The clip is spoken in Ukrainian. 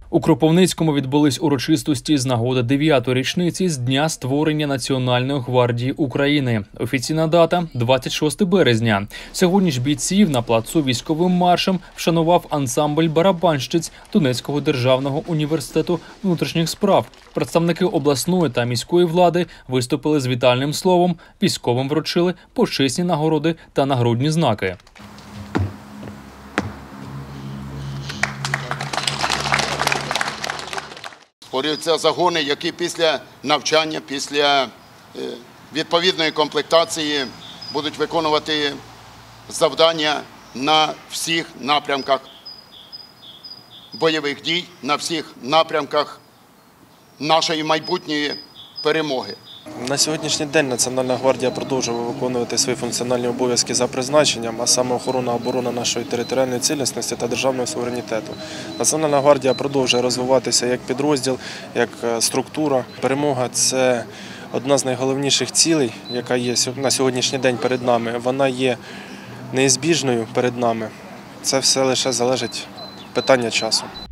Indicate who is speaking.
Speaker 1: У Кропивницькому відбулись урочистості з нагоди 9-ї річниці з дня створення Національної гвардії України. Офіційна дата – 26 березня. Сьогодні ж бійців на плацу військовим маршем вшанував ансамбль барабанщиць Донецького державного університету внутрішніх справ. Представники обласної та міської влади виступили з вітальним словом, військовим вручили почесні нагороди та нагрудні знаки.
Speaker 2: Створюються загони, які після навчання, після відповідної комплектації будуть виконувати завдання на всіх напрямках бойових дій, на всіх напрямках нашої майбутньої перемоги.
Speaker 3: На сьогоднішній день Національна гвардія продовжує виконувати свої функціональні обов'язки за призначенням, а саме охорона оборони нашої територіальної цілісності та державного суверенітету. Національна гвардія продовжує розвиватися як підрозділ, як структура. Перемога – це одна з найголовніших цілей, яка є на сьогоднішній день перед нами. Вона є неізбіжною перед нами. Це все лише залежить від питання часу.